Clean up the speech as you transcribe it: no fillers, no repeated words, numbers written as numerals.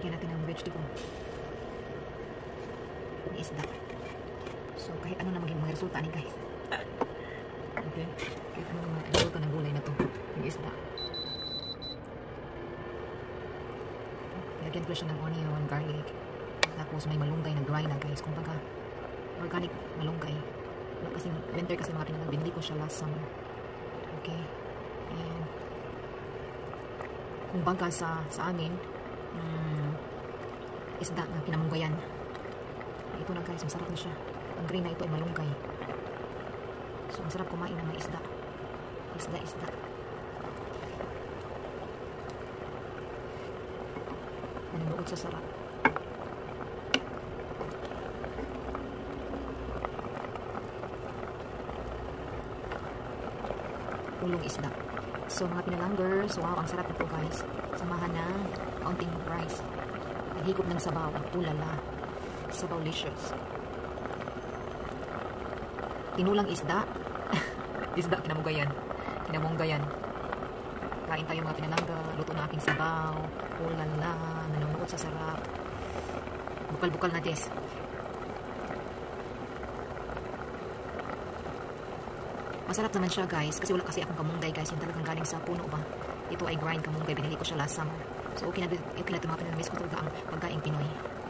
Lagyan natin ng vegetable. Ang isda. So, kahit ano na maging mga resulta ni guys. Okay? Kahit ano na mga resulta ng gulay na to. Yung isda. Lagyan ko siya ng onion, garlic. Tapos may malunggay na dry na guys. Kung baga, organic malunggay. Kasi winter kasi mga pinag binili ko siya last summer. Okay? And kung baga sa amin, isda na pinamunggayan. Ito na guys, masarap na siya. Ang green na ito ay malunggay. So, masarap kumain ng mga isda. Isda. Nanonood sa sarap. Ulong isda. So, mga pinalanggers, wow, ang sarap nito guys. Samahan ng kaunting rice. Naghigop ng sabaw. Ulala. Sabawlicious. Tinulang isda. Isda, kinamunggayan. Kain tayo mga pinalangga. Luto na aking sabaw. Ulala. Nanonood sa sarap. Bukal-bukal na des. Masarap naman siya guys. Kasi wala kasi akong kamunggay guys. Yung talagang galing sa puno ba. Ito ay grind kamunggay. Binili ko siya last summer. So okay na ito mga pinalamis ko talaga ang pagkaing Pinoy.